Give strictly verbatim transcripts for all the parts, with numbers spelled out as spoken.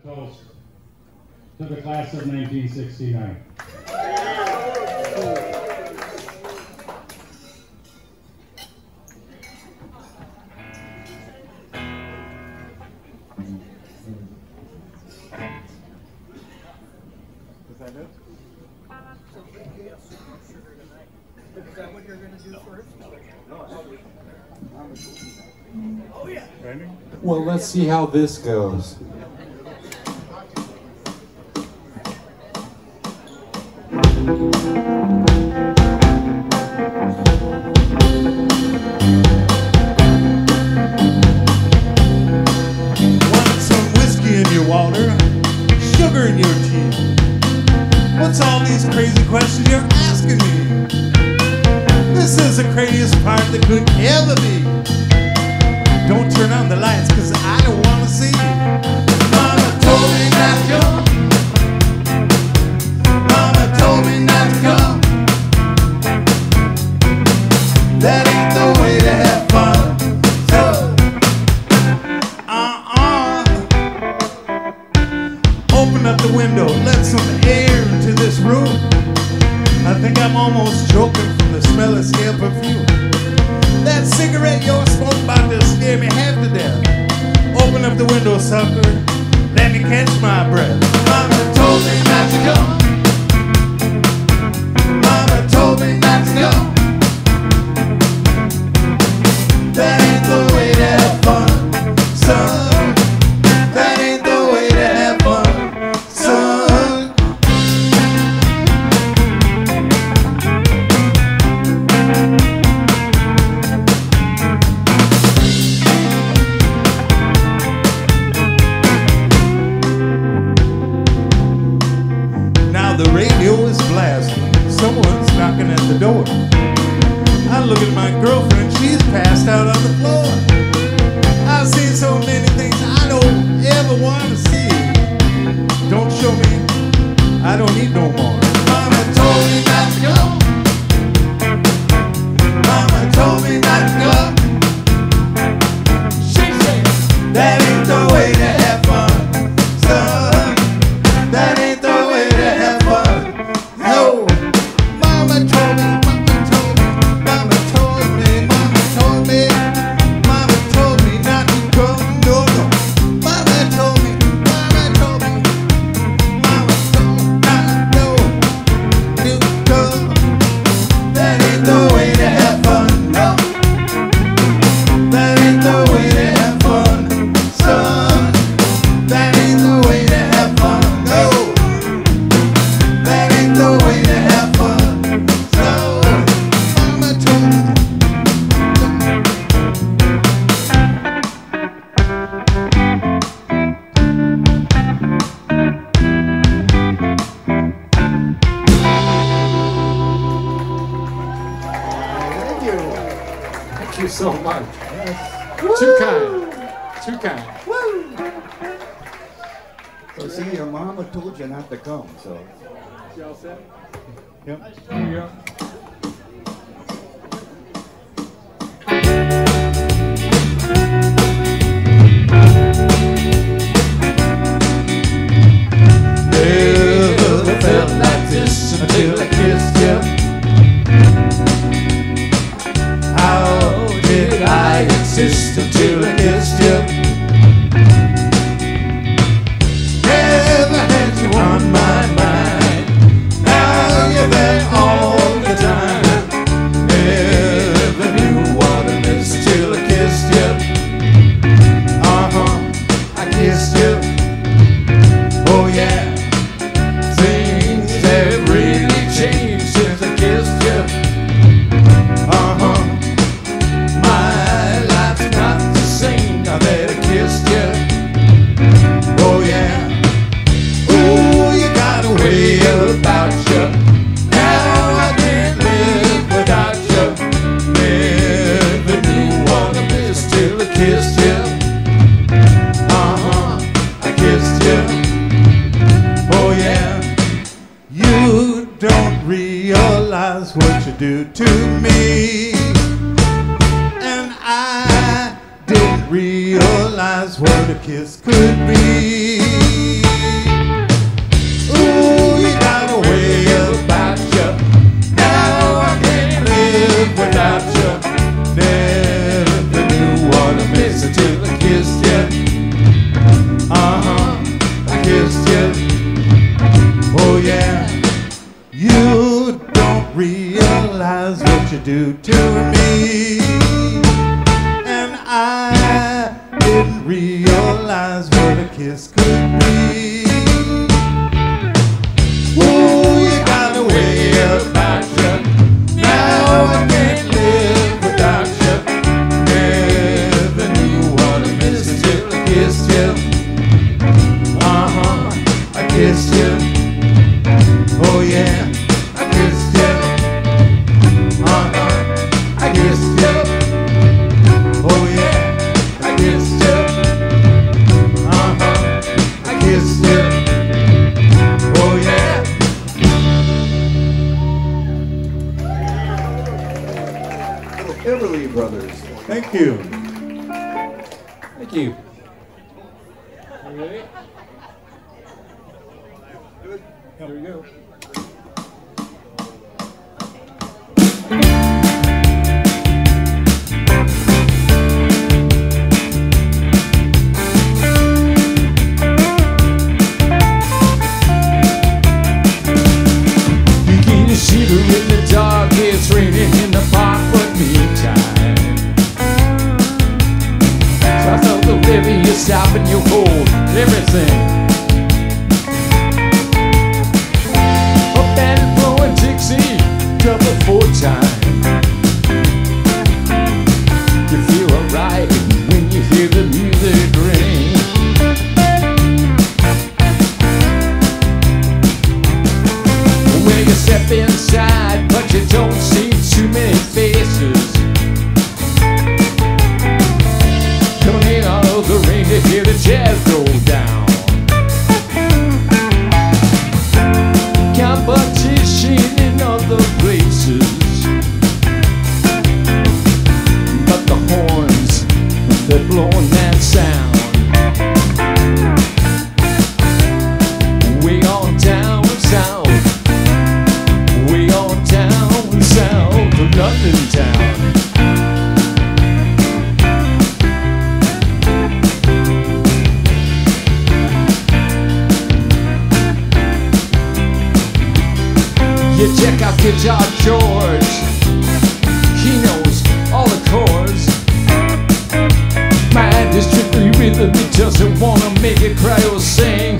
toast to the class of nineteen sixty-nine. Is that it? Is that what you're going to do first? Oh, yeah. Ready? Well, let's see how this goes. Want some whiskey in your water, sugar in your tea? What's all these crazy questions you're asking me? This is the craziest part that could ever be. Don't turn on the lights, cause I don't wanna see. Mama told me not to come. Mama told me not to come. That ain't the way to have fun. So, uh-uh. Open up the window, let some air into this room. I think I'm almost choking from the smell of stale perfume. That cigarette you're smoking about to scare me half to death. Open up the window, sucker. Let me catch my breath. Mama told me not to come. Mama told me not to come. That ain't the way to have fun, son. That ain't the way to have fun, son. The radio is blasting. Someone's knocking at the door. I look at my girlfriend, she's passed out on the floor. I've seen so many things I don't ever want to see. Don't show me, I don't need no more. Mama told me not to go. Mama told me not to go. She said, that ain't the way to have fun, son. That ain't the way to have fun. No. Mama told me, mama told me, mama told me, mama told me, mama told me not to come. No, no. Mama told me, mama told me, mama told me not to come. That ain't the way to have fun. No. That ain't the way to have fun, son. That ain't the way to have fun. No. That ain't the way to have fun. So, mama told me. Thank you. Thank you so much. Too kind. Too kind. So see, your mama told you not to come, so. You all set? Yep. There you go. Never felt like this until I kissed you. How did I exist until I kissed you? Never had you on my mind. Now you're there all the time. Never knew what I missed till I kissed you. Uh-huh, I kissed you. Oh yeah. Things have really changed since I kissed you. Uh-huh. My life's not the same now that I kissed you. Oh yeah. Ooh, you got a way about you. Now I can't live without you. Never knew what I missed till I kissed you. Uh-huh. I kissed you. Oh yeah. You don't realize what you do to me. And I didn't didn't realize what a kiss could be. Ooh, you got a way about you. Now I can't live without you. Never knew what I missed until I kissed you. Uh-huh, I kissed you. Oh yeah. You don't realize what you do to me. And I didn't realize what a kiss could be. Ooh, you got a way about you. Now I can't live without you. Never knew what I missed until I kissed you. Uh-huh, I kissed you. Oh yeah, I kissed you. Uh-huh, I kissed you. Oh yeah, I kissed you. Uh-huh, I kissed you. Oh yeah. Everly Brothers. Thank you. Thank you. You ready? There we go. You get a shiver in the dark, it's raining in the park, but meantime. So I felt the river, you stop and you hold everything. Up and blowing Dixie, double four time. You feel alright when you hear the music ring. When you step inside, but you don't see too many faces coming in out of the rain to hear the jazz go down. Competition in other places, but the horns, they're blowing that sound. Way on down south, way on down south of London town. You check out Guitar George, he knows all the chords. Mind is strictly rhythm, he doesn't wanna make it cry or sing.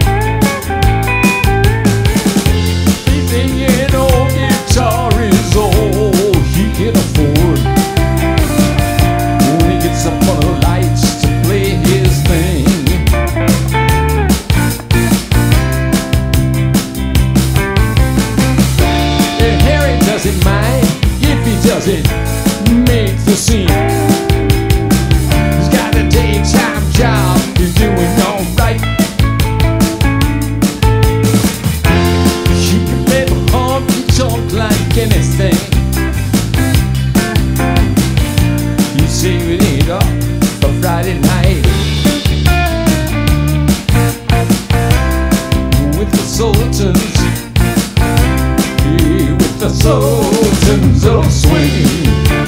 He's thinking old guitar is all he can afford. When he gets up on the lights to play his thing. Doesn't mind if he doesn't make the scene. He's got a daytime job, he's doing alright. You can let him honky tonk like anything. He's saving it up for Friday night with the Sultans. The Sultans of Swing.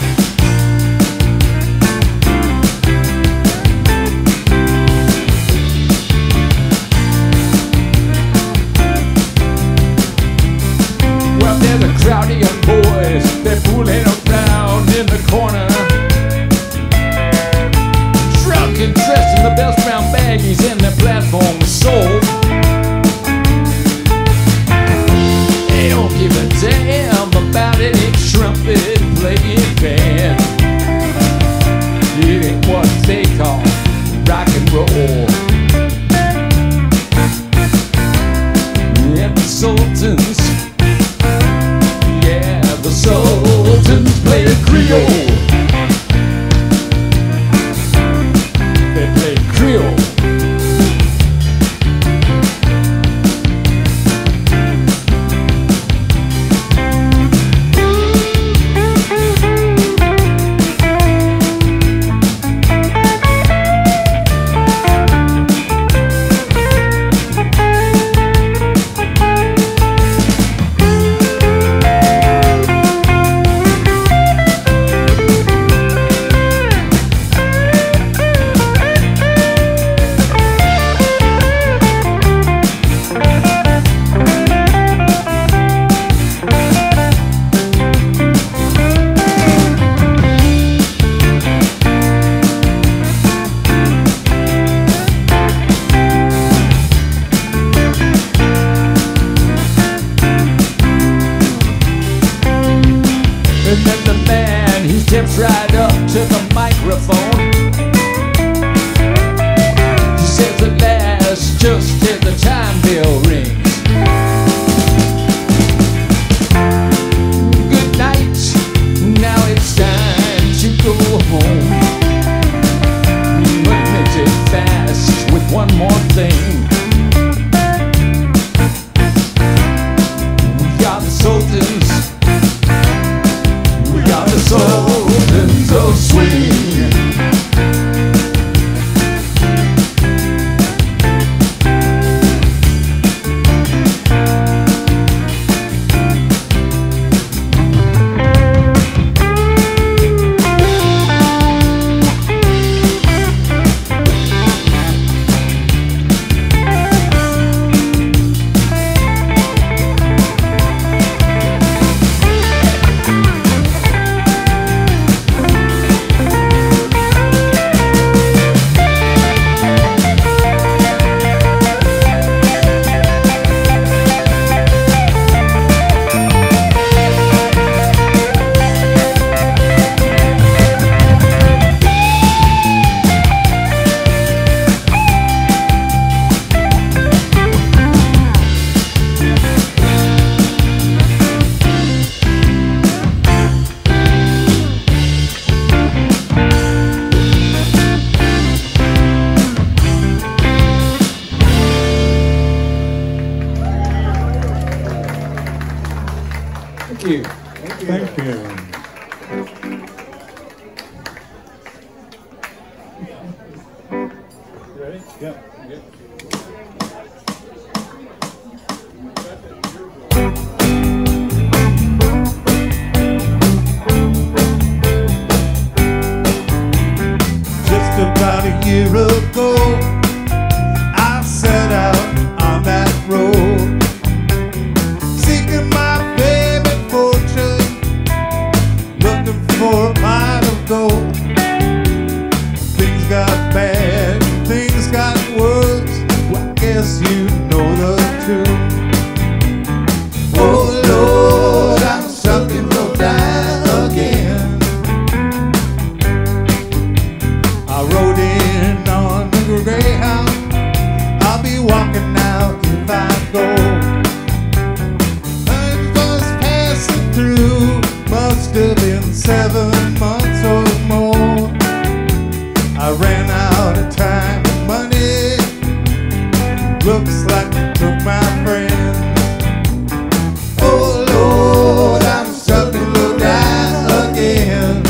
Well, there's a crowd of young boys, they're fooling around in the corner. Drunk and dressed in the best brown baggies and their platform is sold. They don't give a damn about any trumpet playing band. It ain't what they call rock and roll. Yeah, the Sultans, yeah, the Sultans play Creole. They play Creole. you. Thank you. Ready? Yep. Just about a year ago, I set out on that road, seeking my favorite fortune, looking for a pot of gold. Things got bad, things got worse. Well, I guess you know the truth. Oh Lord, I'm stuck in low down again. I rode in on the Greyhound. I'll be walking now if I go. I was passing through, must have been seven months or more. I ran out of time and money. Looks like I took my friends. Oh Lord, I'm stuck in low down again.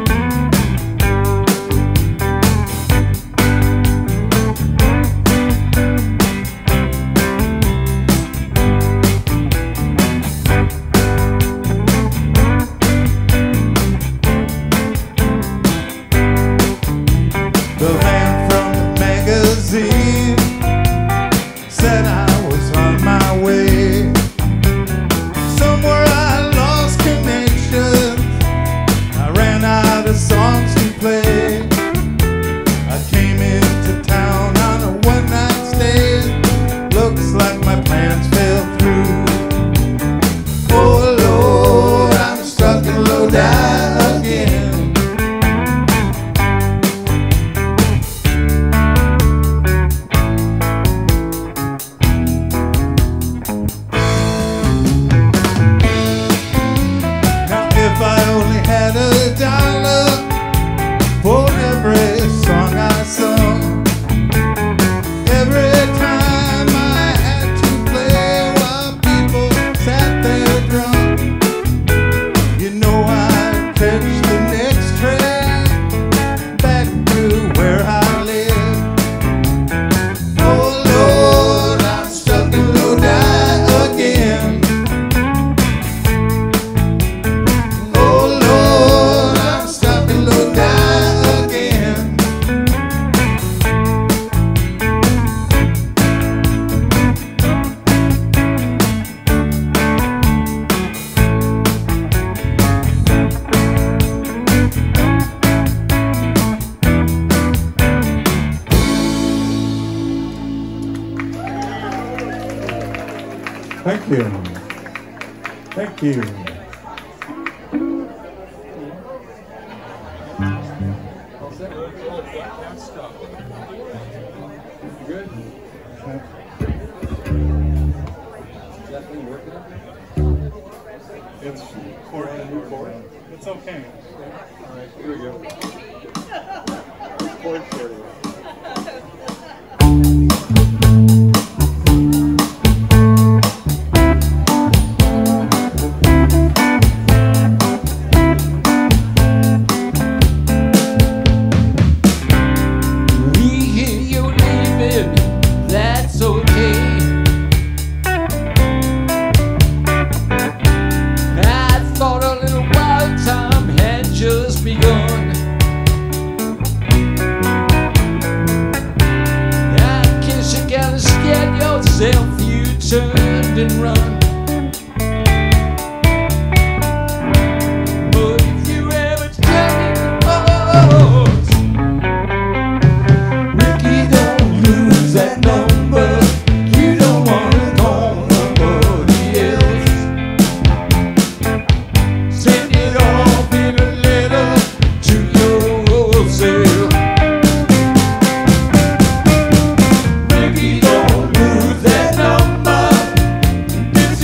The man from the magazine said I was on my way. Somewhere I lost connections. I ran out of songs to play. I came into town on a one-night stand. Looks like my plans fell through. Oh Lord, I'm stuck in low down again. If I only had a dollar for every song I sung, every time I had to play while people sat there drunk, you know I'd catch the next train back to where I live. Oh Lord, I'm stuck in low down again. Oh Lord, I'm stuck in low down again. Thank you. Thank you. Good? Definitely working on it? It's chord and new chord. It's okay. All right, here we go. Chord chording. You turned and run. But if you ever turn your thoughts, Ricky, don't lose that number. You don't want to call nobody else. Send it off in a letter to yourself. Ricky, don't lose that number. This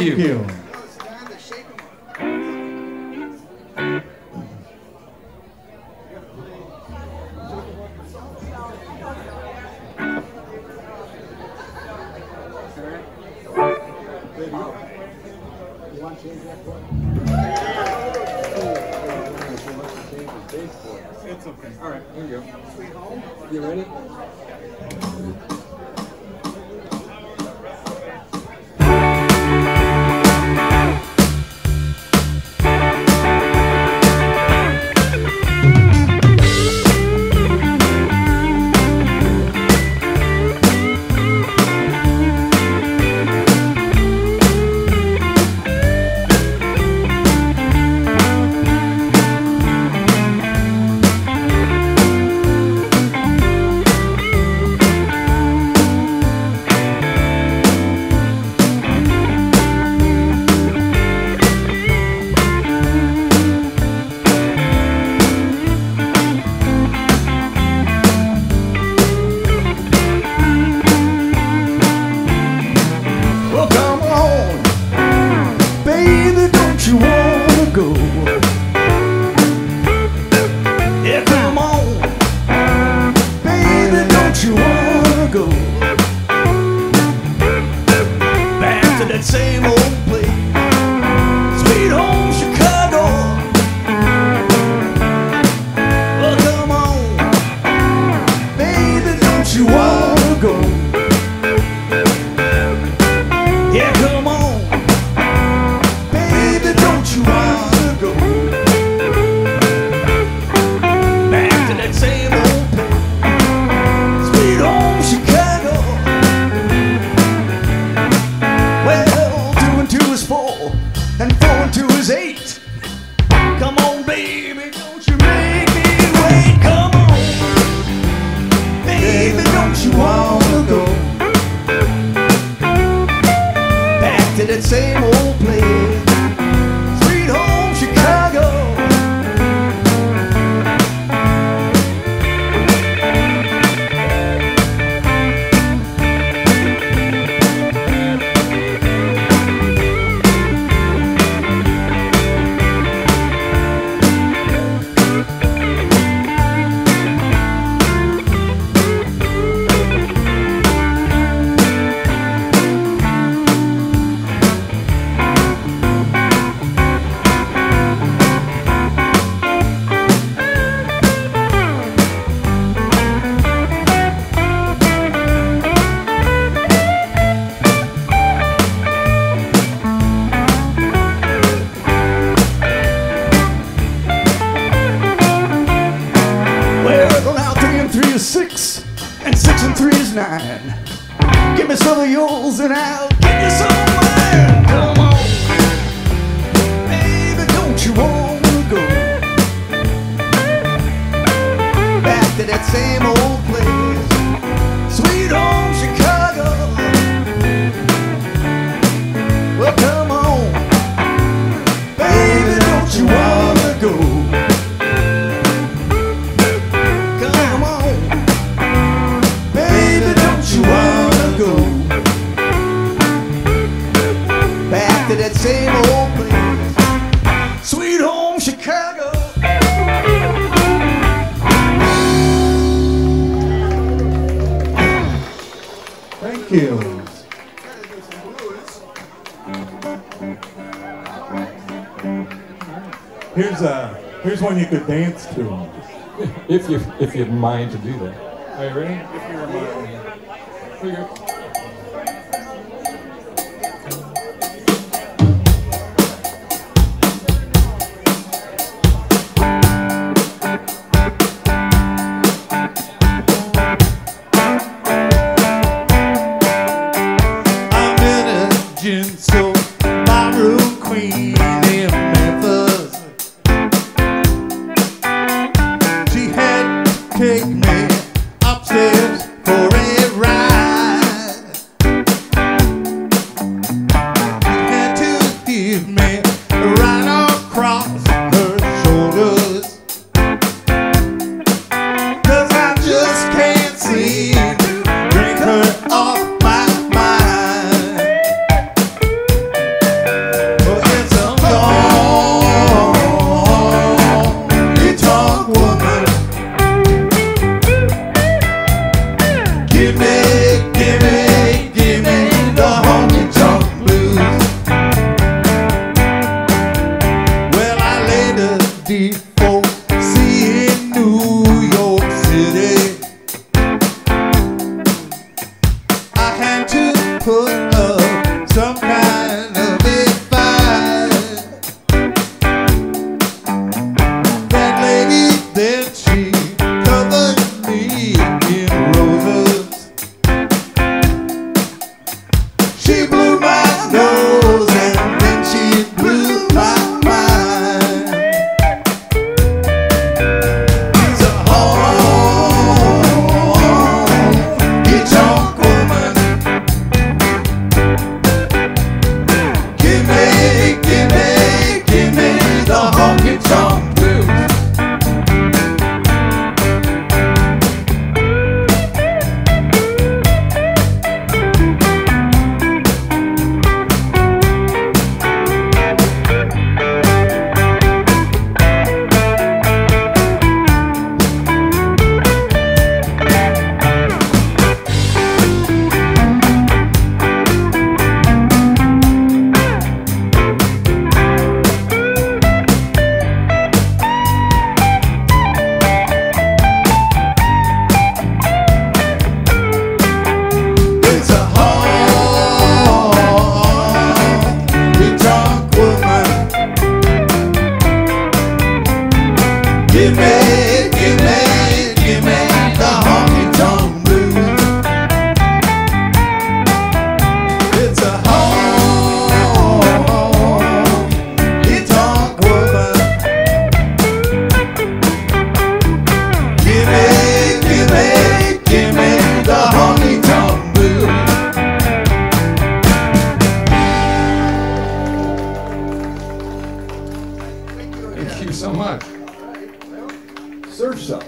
you. Thank you. It's okay. All right, here you go. You ready? Same old place, sweet home Chicago. Well, come on, baby, don't you wanna go? Yeah, come on, baby, don't you wanna go? Back to that same old place, sweet home Chicago. Well, two and two is four, and four and two is eight. Come on, baby, don't you make me wait. Come on, baby, don't you wanna go back to that same old place, sweet home Chicago. Three is six, and six and three is nine. Give me some of yours, and I'll give you some of mine. Come on, baby, don't you wanna go back to that same old place, sweet home Chicago? Well, come on, baby, don't you wanna go? To that same old place, sweet home Chicago. Thank you. Here's a here's one you could dance to. If you if you mind to do that. Are you ready? If you're mind. Here you go. So barroom queen in Memphis, she had to take me upstairs for a ride. fifty-four, see in New York City. I had to put up some kind of a fight. That lady, then she covered me in roses. She blew my nose and then she blew my mind. She's a honky-tonk woman. Give me, give me, give me the honky-tonk blues. It's a honky-tonk woman. Give me, give me, give me the honky-tonk blues. It's a honky-tonk woman. Give me, give me, give me the honky-tonk blues. Thank you so much. Surf's up.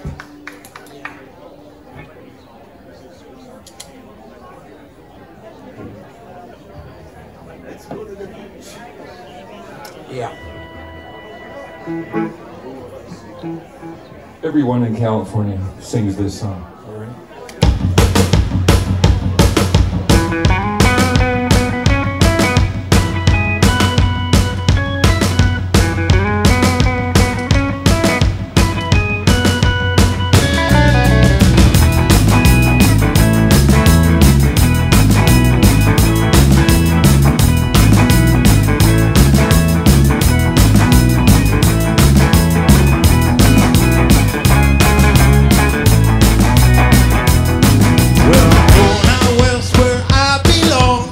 Let's go to the beach. Yeah. Everyone in California sings this song. All right? Well, I'm going out west where I belong,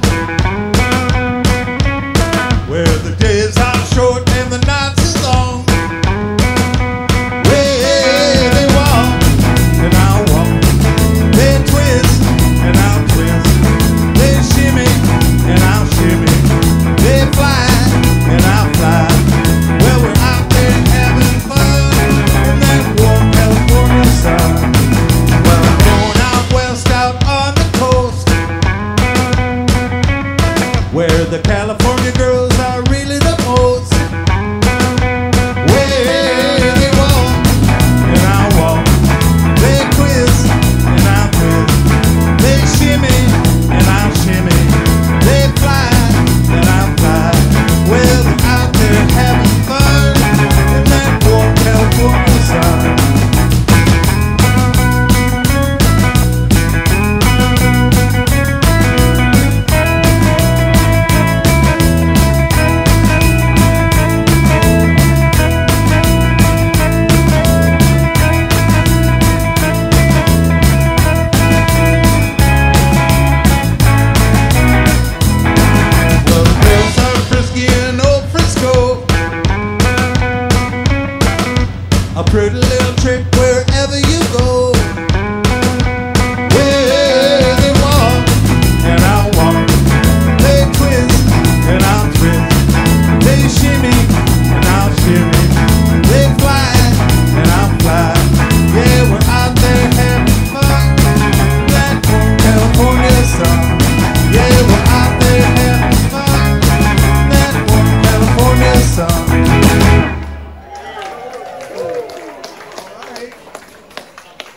where the days are short and the nights are long. Where they walk and I'll walk, they twist and I'll twist, they shimmy and I'll shimmy, they fly and I'll fly. Well, we're out there having fun in that warm California sun. Well, I'm going out west, out on the coast, where the California girls are really the most. Where they walk and I walk, they twist and I twist, they shimmy and I'll shimmy, they fly and I'll fly. Well, we're out there having fun in that warm California sun. Well, the girls are frisky in old Frisco, a pretty little trick wherever you go. Where they walk and I'll walk, they twist and I'll twist, they shimmy and I'll shimmy, they fly and I'll fly. Yeah, we're out there having fun in that warm California sun. Yeah, we're out there having fun in that warm California sun.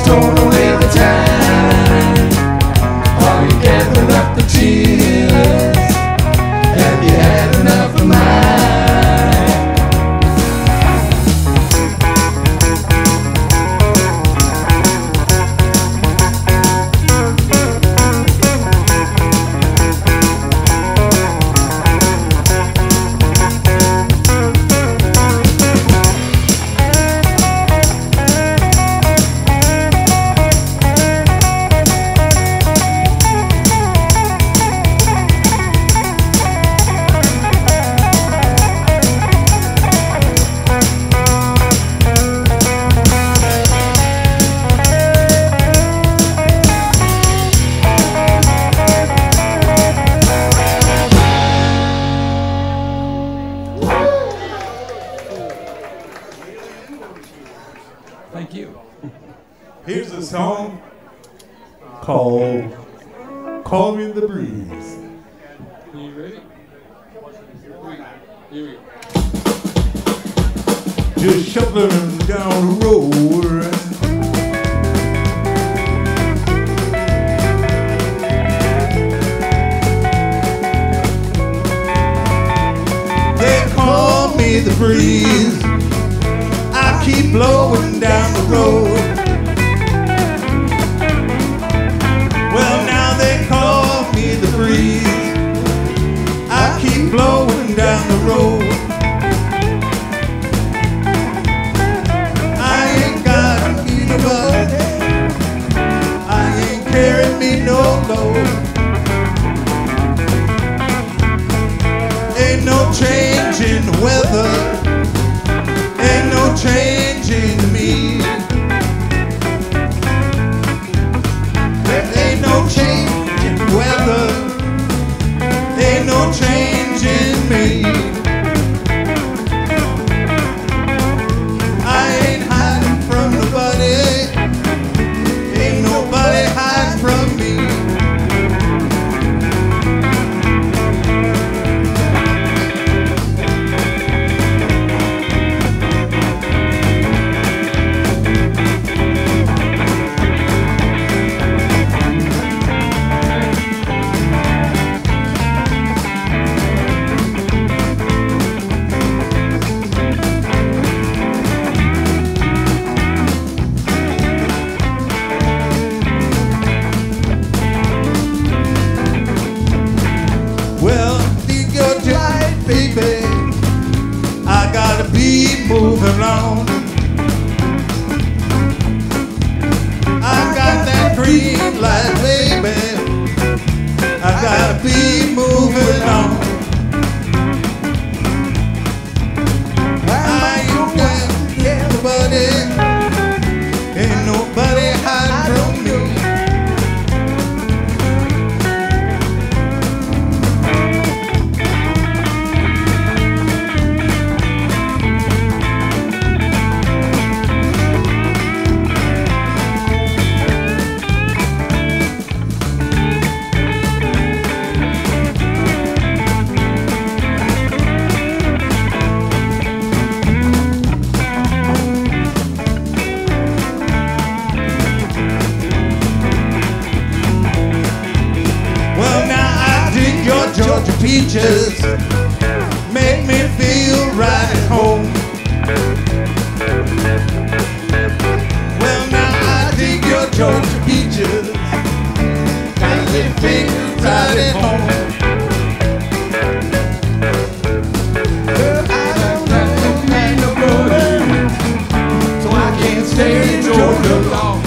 thrown away the time? Are you gathering up the tears? Have you had enough of mine? Thank you. Here's a song called Call Me the Breeze. Are you ready? Here we go. Just shuffling down the road. They call me the breeze. I keep blowing down the road. Well, now they call me the breeze. I keep blowing down the road. I ain't got me nobody. I ain't carrying me no load. Ain't no change in the weather. Ain't no change in me. There ain't no change in the weather. Ain't no change in me. I ain't hiding from nobody. Ain't nobody hiding from me. Moving on, I got that green light, baby. I gotta be moving on. I ain't got nobody, ain't nobody hiding from me. Georgia peaches make me feel right at home. Well, now I dig your Georgia peaches, make me feel right at home. Well, I don't know me nobody, so I can't stay in Georgia long.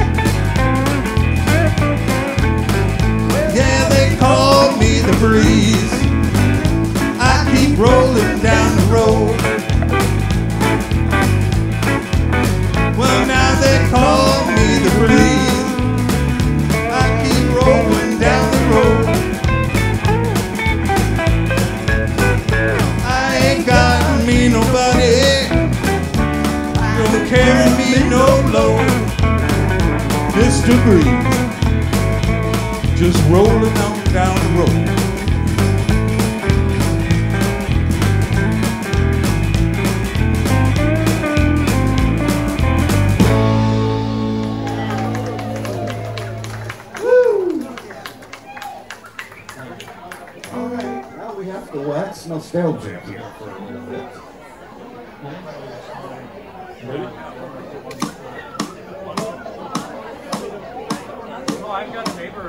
Yeah, they call me the breeze. I keep rolling down the road. Well, now they call me the breeze. I keep rolling down the road. I ain't got me nobody, don't carry me no load. Just a breeze, just rolling on down the road. It's nostalgia here for a little bit. Ready? Oh, I've got a neighbor.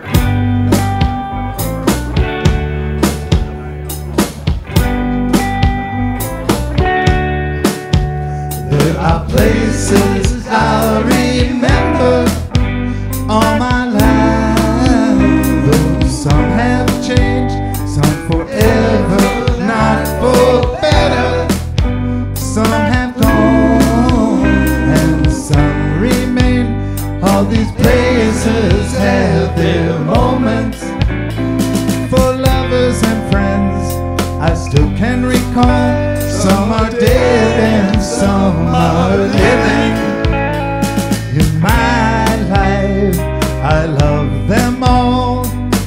There are places I remember all my life, though some have changed, some forever, not for better. Some have gone and some remain. All these places have their moments. For lovers and friends, I still can recall. Some are dead and some are living. In my life, I love them all.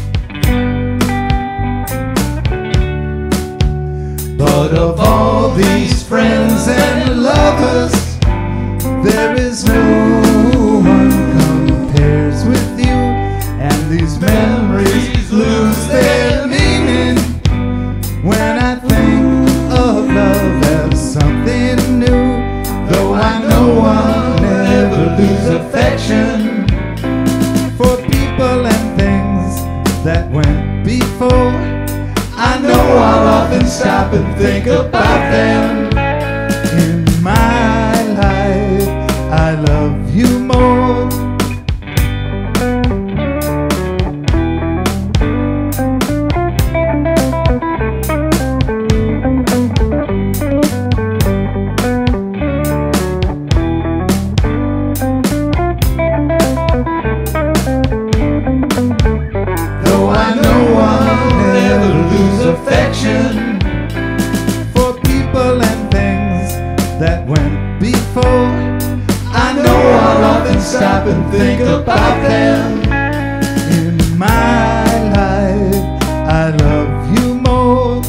But of all these friends and lovers, there is no one compares with you. And these memories lose their meaning when I think of love as something new. Though I know I'll never lose affection for people and things that went before. I know I'll often stop and think about them. In my life, I love you more. For people and things that went before, I know I'll often stop and think about them. In my life, I love you more.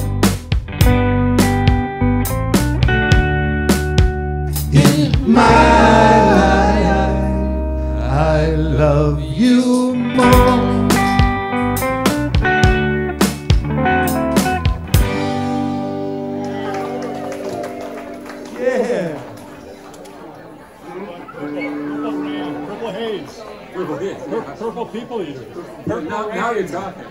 In my life, I love you more. Purple haze. Purple haze. Pur- Purple people eater. Now, now, now you're talking.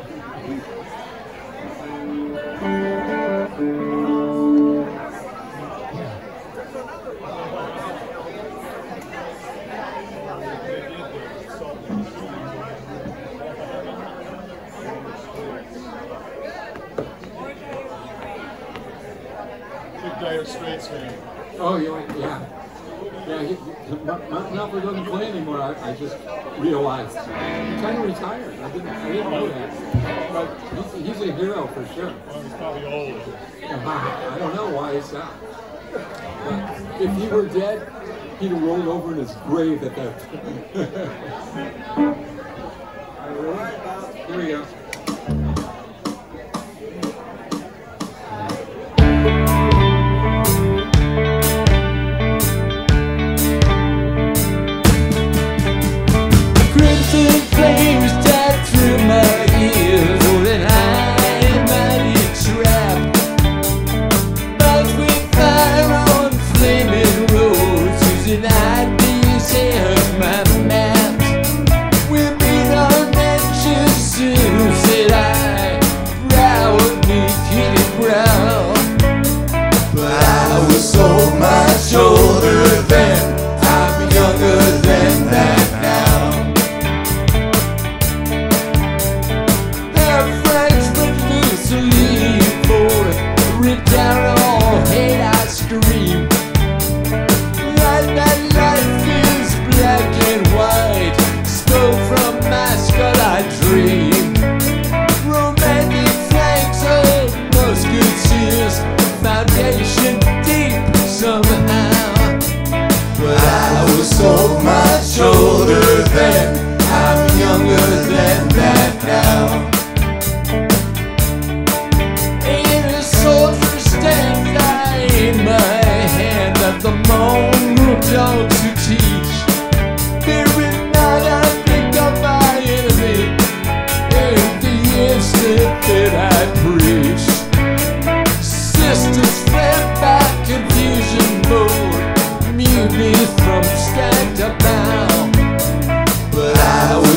Big Dire Straits fan. Oh, you like, yeah. Yeah, he, Mark Knopfler doesn't play anymore, I, I just realized. He kind of retired. I didn't, I didn't know that. But he's, he's a hero for sure. Well, he's probably old. Uh, I don't know why he's not. But if he were dead, he'd have rolled over in his grave at that time. Here we go. Crimson flames dive through my ears, holding high in mighty trap. Mouth with fire on flaming roads, using ideas as my maps. We'll meet on nature's soon.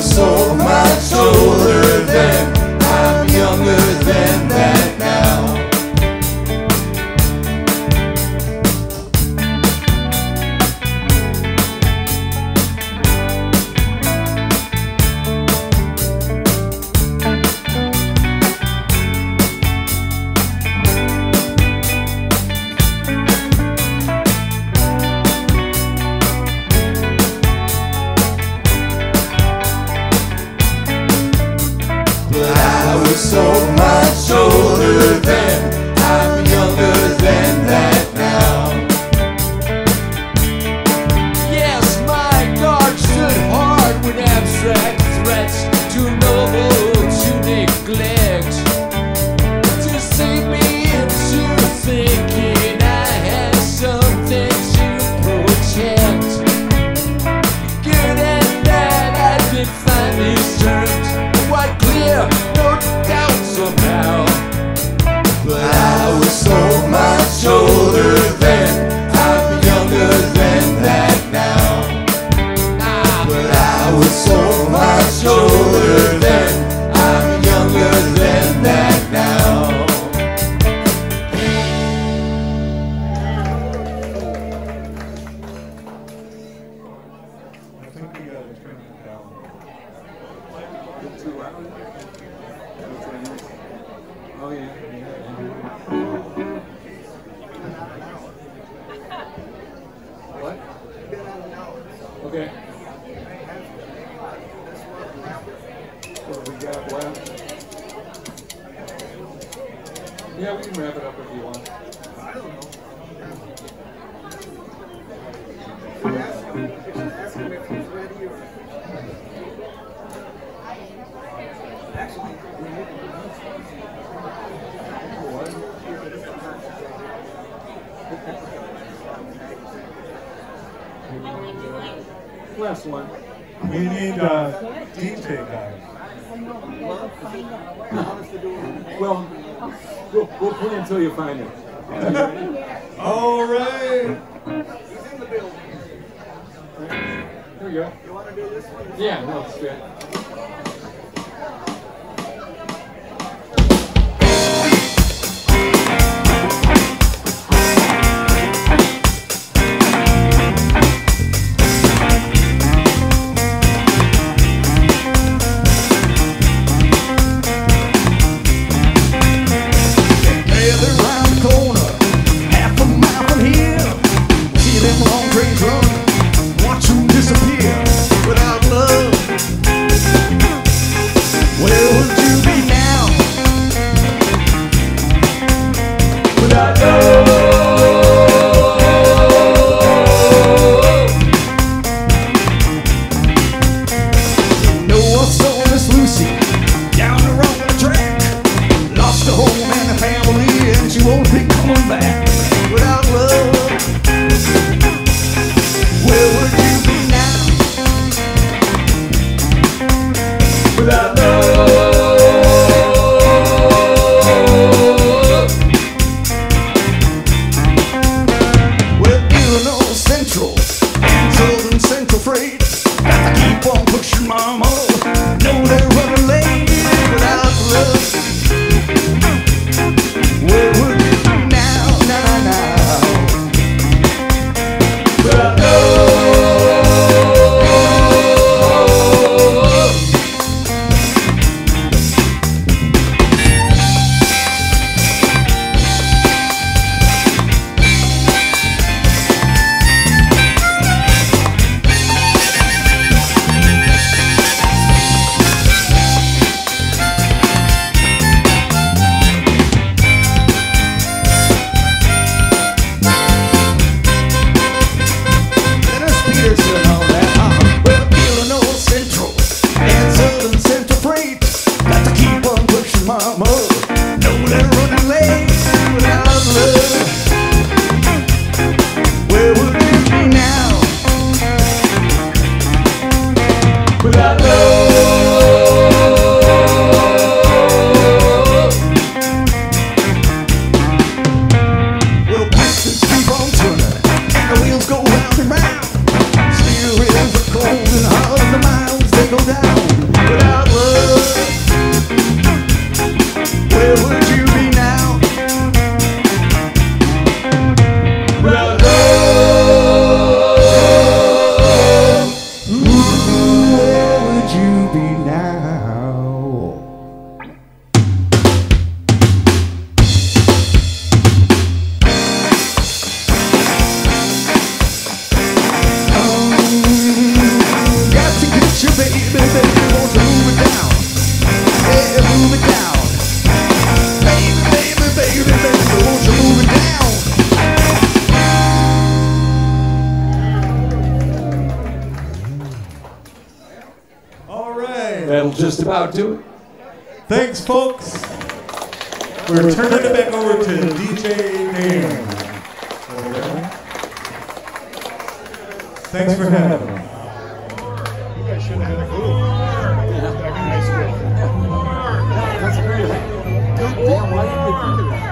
was so much older then. I'm younger than that now. So much older then, I'm younger than that now. Yes, my guard stood hard with abstract threats, too noble to neglect, to save me into thinking I had something to protect. Good and bad, I could find these terms quite clear, no doubt somehow. But I was so much older then, I'm younger than that now. But I was so much older then, I'm younger than that now. I think we gotta turn it down. Oh yeah. What? Okay. What do we got left? Yeah, we can wrap it up if you want. Last one. We need uh, D J guys. Well, we'll, we'll play until you find it. All right. Here we go. You want to do this one? Yeah, no, it's good. go down. you be now? Got to get you, baby, baby, won't you move it down? Yeah, move it down. Baby, baby, baby, baby, won't you move it down? All right. That'll just about do it. Thanks, folks. We're turning it back over to D J Dan. Thanks for having me. You guys should have had a group. Back in high school. That's great. God damn, why didn't you think of that?